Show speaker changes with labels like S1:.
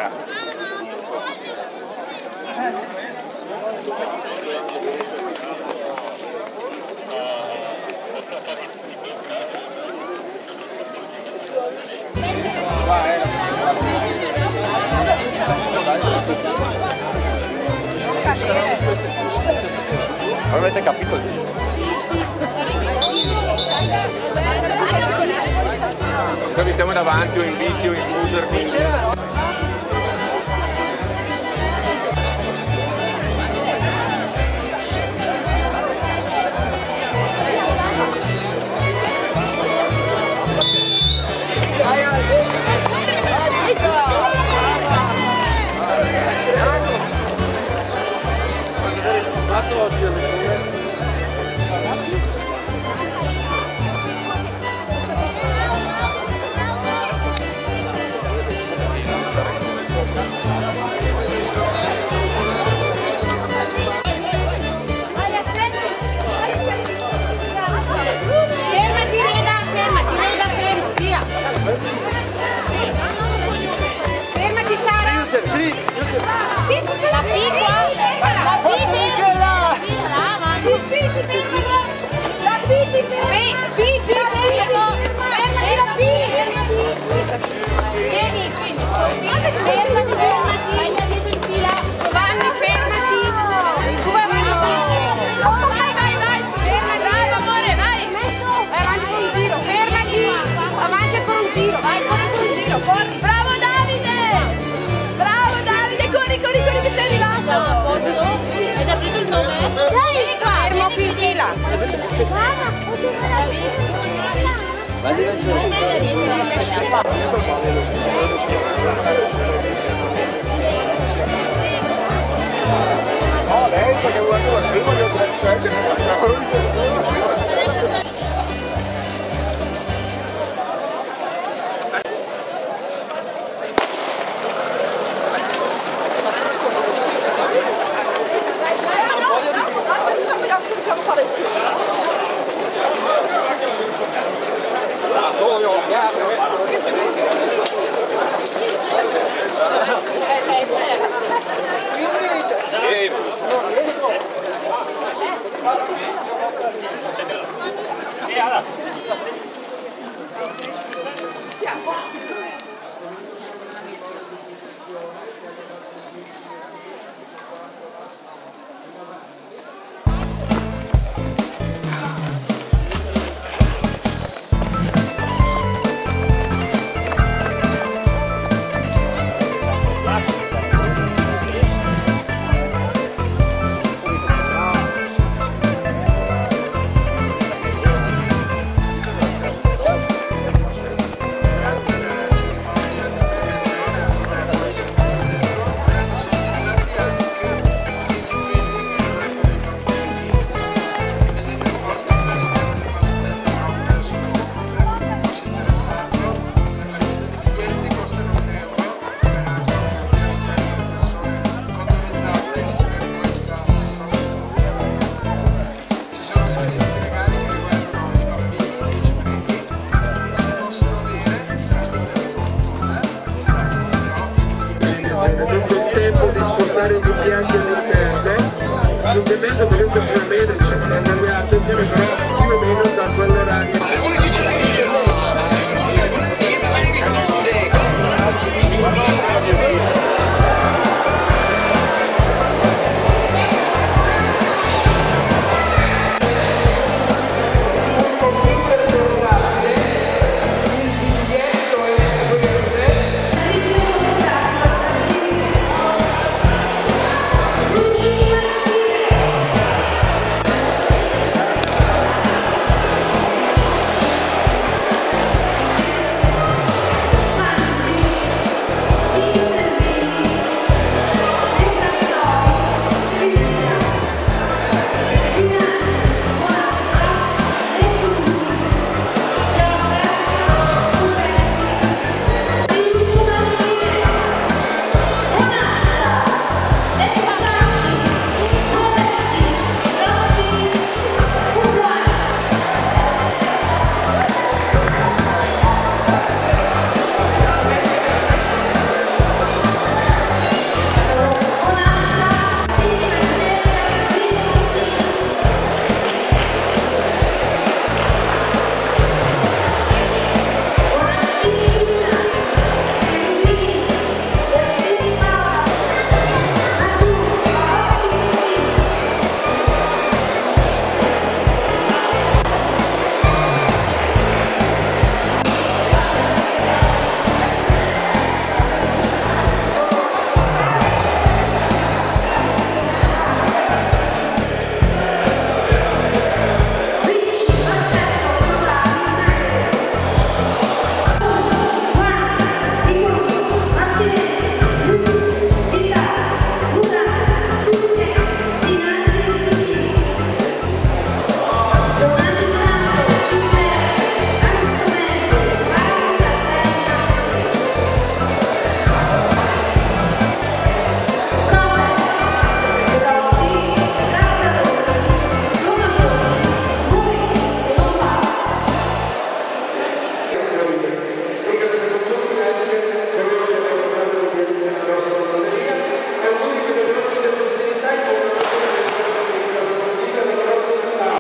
S1: Avete capito? Noi stiamo davanti o in bici o in scooter.
S2: Fermati Sara!
S1: Sì!
S2: La piccola! La piccola! La vieni, fermati! Vai da dietro in fila! Giovanni, fermati! Tu vai vai! Fermati! Bravo amore, vai! Vai avanti con un giro, fermati! Avanti ancora un giro, vai ancora un giro, corri! Bravo Davide! Bravo Davide, corri che sei arrivato! Hai già preso il nome? Dai, fermo qui in fila! Bravissimo!
S1: No, lei perché vuole il primo che ho detto.
S3: Spostare i doppianti all'interno, non c'è mezzo periodo più o meno, diciamo, attenzione però